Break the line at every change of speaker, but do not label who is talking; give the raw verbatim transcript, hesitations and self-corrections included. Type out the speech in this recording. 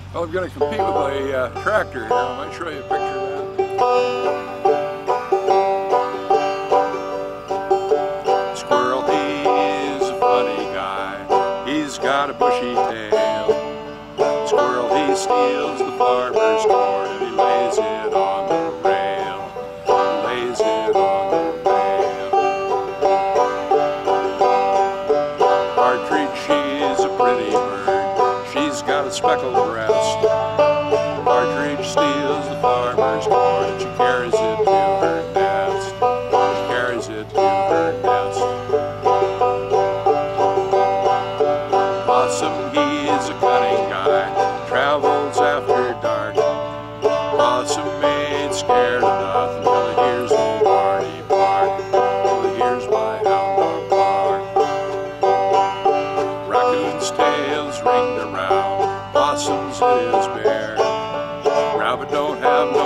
Well, I'm going to compete with my uh, tractor here. I might show you a picture of that. Squirrel, he's a funny guy. He's got a bushy tail. Squirrel, he steals the farmer's corn and he lays it on the rail. He lays it on the rail. Partridge, she's a pretty bird. She's got a speckled breast. Partridge steals the farmer's corn and she carries it to her nest. She carries it to her nest. Possum, he is a cunning guy, travels after dark. Possum ain't scared of nothing till he hears old Barney bark. Till he hears my hound dog bark. Raccoon's tail's ringed around, Possum's it is bare. Rabbit don't have